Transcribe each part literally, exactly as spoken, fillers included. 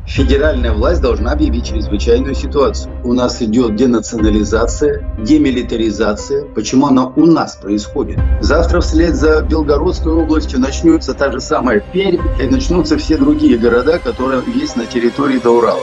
Федеральная власть должна объявить чрезвычайную ситуацию. У нас идет денационализация, демилитаризация. Почему она у нас происходит? Завтра вслед за Белгородской областью начнется та же самая Пермь, и начнутся все другие города, которые есть на территории до Урала.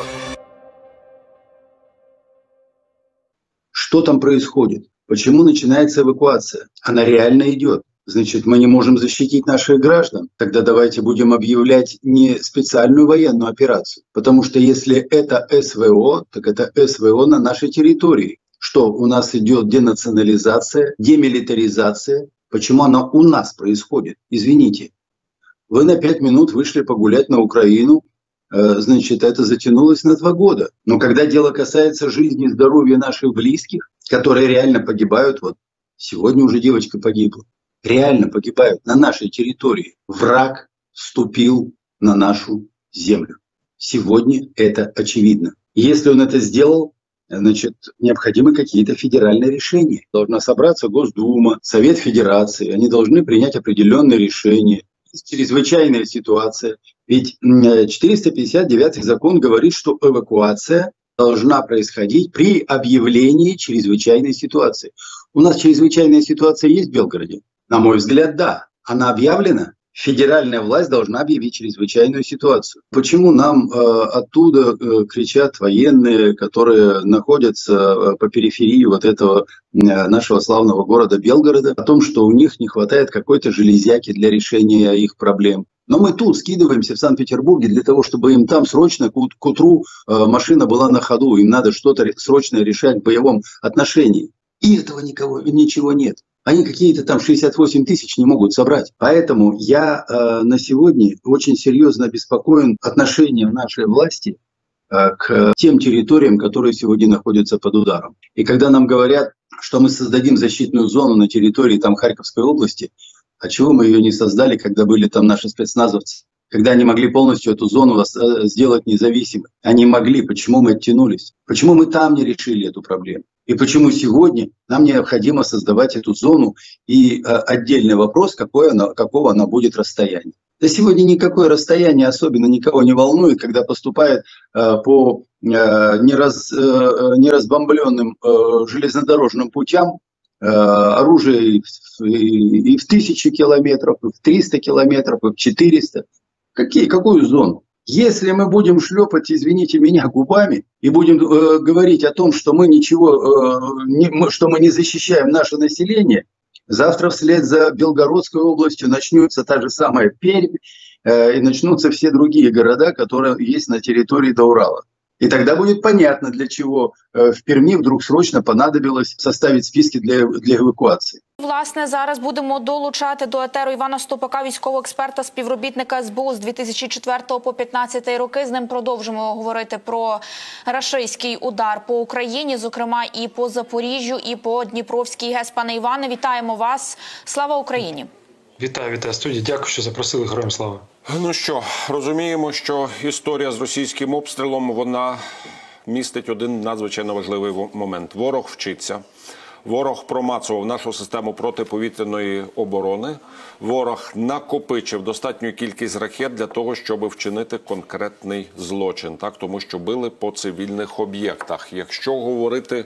Что там происходит? Почему начинается эвакуация? Она реально идет. Значит, мы не можем защитить наших граждан. Тогда давайте будем объявлять не специальную военную операцию. Потому что если это СВО, так это СВО на нашей территории. Что у нас идет денационализация, демилитаризация. Почему она у нас происходит? Извините. Вы на пять минут вышли погулять на Украину. Значит, это затянулось на два года. Но когда дело касается жизни и здоровья наших близких, которые реально погибают, вот сегодня уже девочка погибла, реально погибают на нашей территории. Враг вступил на нашу землю. Сегодня это очевидно. Если он это сделал, значит, необходимы какие-то федеральные решения. Должна собраться Госдума, Совет Федерации. Они должны принять определенные решения. Чрезвычайная ситуация. Ведь четыреста пятьдесят девятый закон говорит, что эвакуация должна происходить при объявлении чрезвычайной ситуации. У нас чрезвычайная ситуация есть в Белгороде? На мой взгляд, да. Она объявлена. Федеральная власть должна объявить чрезвычайную ситуацию. Почему нам э, оттуда э, кричат военные, которые находятся э, по периферии вот этого э, нашего славного города Белгорода, о том, что у них не хватает какой-то железяки для решения их проблем? Но мы тут скидываемся в Санкт-Петербурге для того, чтобы им там срочно к утру э, машина была на ходу, им надо что-то срочно решать в боевом отношении. И этого никого, ничего нет. Они какие-то там шестьдесят восемь тысяч не могут собрать. Поэтому я э, на сегодня очень серьезно обеспокоен отношением нашей власти э, к тем территориям, которые сегодня находятся под ударом. И когда нам говорят, что мы создадим защитную зону на территории там, Харьковской области, а чего мы ее не создали, когда были там наши спецназовцы? Когда они могли полностью эту зону сделать независимой. Они могли. Почему мы оттянулись? Почему мы там не решили эту проблему? И почему сегодня нам необходимо создавать эту зону? И э, отдельный вопрос, какое она, какого она будет расстояние. Да сегодня никакое расстояние особенно никого не волнует, когда поступает э, по э, нераз, э, неразбомбленным э, железнодорожным путям э, оружие и, и, и в тысячи километров, и в триста километров, и в четыреста. Какие, какую зону? Если мы будем шлепать, извините меня, губами и будем э, говорить о том, что мы ничего, э, не, что мы не защищаем наше население, завтра вслед за Белгородской областью начнется та же самая Пермь э, и начнутся все другие города, которые есть на территории до Урала. И тогда будет понятно, для чего э, в Перми вдруг срочно понадобилось составить списки для, для евакуації. Власне, зараз будемо долучати до етеру Івана Ступака, військового експерта, співробітника ес бе у з дві тисячі четвертого по п'ятнадцятий роки. З ним продовжимо говорити про рашистський удар по Україні, зокрема і по Запоріжжю, і по Дніпровській ГЕС. Пане Іване, вітаємо вас. Слава Україні! Вітаю, вітаю студії. Дякую, що запросили. Героям слава. Ну що, розуміємо, що історія з російським обстрілом, вона містить один надзвичайно важливий момент. Ворог вчиться. Ворог промацував нашу систему протиповітряної оборони. Ворог накопичив достатню кількість ракет для того, щоб вчинити конкретний злочин. Так? Тому що били по цивільних об'єктах. Якщо говорити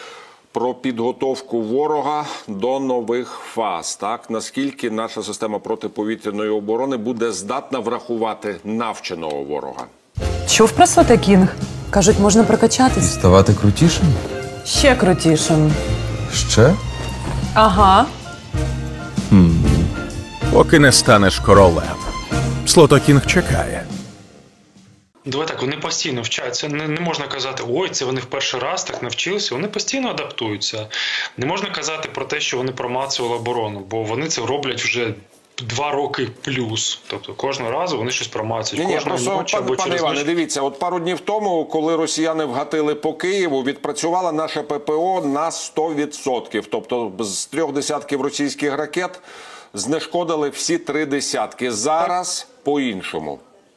про підготовку ворога до нових фаз, так? Наскільки наша система протиповітряної оборони буде здатна врахувати навченого ворога? Чув про Соте Кінг? Кажуть, можна прокачатись. Ставати крутішим? Ще крутішим. Ще? Ага. Хм. Поки не станеш королем. Слото Кінг чекає. Давай так, вони постійно вчаться. Не, не можна казати, ой, це вони в перший раз так навчилися. Вони постійно адаптуються. Не можна казати про те, що вони промацували оборону, бо вони це роблять вже два роки плюс. Тобто кожного разу вони щось промацують. Ні, ні, просто, пане, пане Іване, дивіться, от пару днів тому, коли росіяни вгатили по Києву, відпрацювала наша ППО на сто відсотків. Тобто з трьох десятків російських ракет знешкодили всі три десятки. Зараз по-іншому.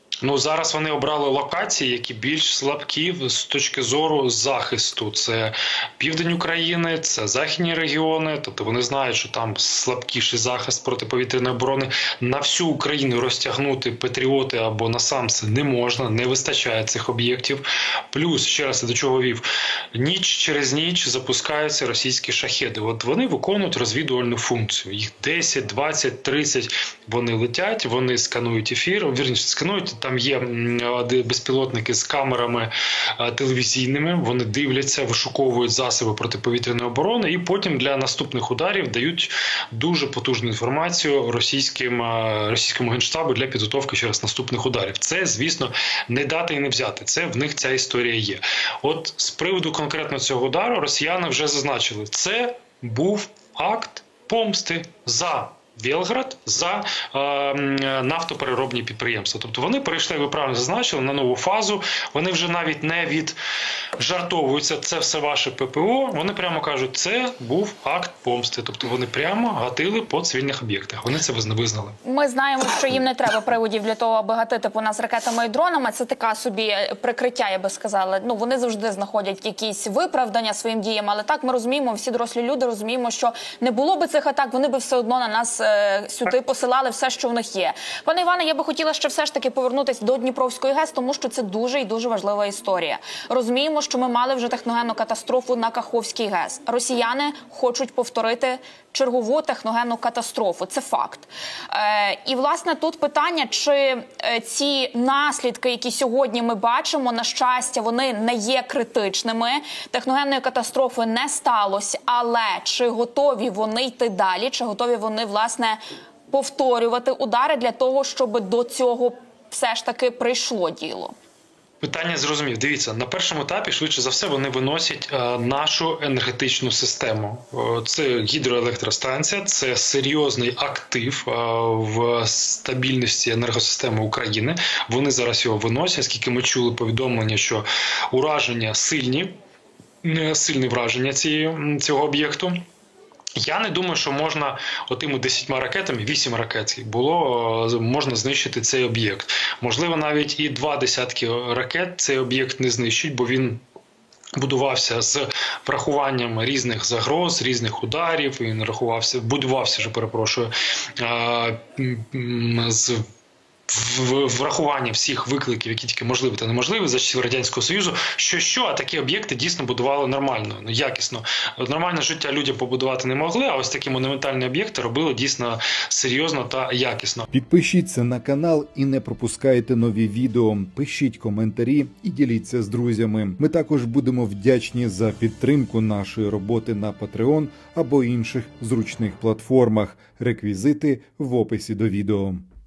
Ну, зараз вони обрали локації, які більш слабкі з точки зору захисту. Це південь України, це західні регіони, тобто вони знають, що там слабкіший захист протиповітряної оборони. На всю Україну розтягнути патріоти або насамси не можна, не вистачає цих об'єктів. Плюс, ще раз, до чого вів, ніч через ніч запускаються російські шахеди. От вони виконують розвідувальну функцію. Їх десять, двадцять, тридцять вони летять, вони сканують ефір, вірніше, сканують. Там є безпілотники з камерами телевізійними, вони дивляться, вишуковують засоби протиповітряної оборони і потім для наступних ударів дають дуже потужну інформацію російським, російському генштабу для підготовки через наступних ударів. Це, звісно, не дати і не взяти. Це в них ця історія є. От з приводу конкретно цього удару росіяни вже зазначили, це був акт помсти за Белград, за е, нафтопереробні підприємства. Тобто вони перейшли, ви правильно зазначили, на нову фазу. Вони вже навіть не віджартовуються, це все ваше ППО. Вони прямо кажуть, це був акт помсти. Тобто вони прямо гатили по цивільних об'єктах. Вони це визнали. Ми знаємо, що їм не треба приводів для того, аби гатити по нас ракетами і дронами. Це така собі прикриття, я би сказала. Ну, вони завжди знаходять якісь виправдання своїм діям. Але так ми розуміємо, всі дорослі люди розуміємо, що не було би цих атак, вони би все одно на нас сюди посилали все, що в них є. Пане Іване, я би хотіла ще все ж таки повернутися до Дніпровської ГЕС, тому що це дуже і дуже важлива історія. Розуміємо, що ми мали вже техногенну катастрофу на Каховській ГЕС. Росіяни хочуть повторити чергову техногенну катастрофу. Це факт. Е, і, власне, тут питання, чи е, ці наслідки, які сьогодні ми бачимо, на щастя, вони не є критичними. Техногенної катастрофи не сталося, але чи готові вони йти далі, чи готові вони, власне, повторювати удари для того, щоб до цього все ж таки прийшло діло? Питання зрозумів. Дивіться, на першому етапі, швидше за все, вони виносять е, нашу енергетичну систему. Е, це гідроелектростанція, це серйозний актив е, в стабільності енергосистеми України. Вони зараз його виносять, оскільки ми чули повідомлення, що ураження сильні, сильні враження цієї, цього об'єкту. Я не думаю, що можна отими десятьма ракетами, вісім ракет було, можна знищити цей об'єкт. Можливо, навіть і два десятки ракет цей об'єкт не знищить, бо він будувався з врахуванням різних загроз, різних ударів, він рахувався, будувався, вже перепрошую, з врахування всіх викликів, які тільки можливі та неможливі за часів Радянського Союзу, що-що, а такі об'єкти дійсно будували нормально, якісно. Нормальне життя людям побудувати не могли, а ось такі монументальні об'єкти робили дійсно серйозно та якісно. Підпишіться на канал і не пропускайте нові відео, пишіть коментарі і діліться з друзями. Ми також будемо вдячні за підтримку нашої роботи на Patreon або інших зручних платформах. Реквізити в описі до відео.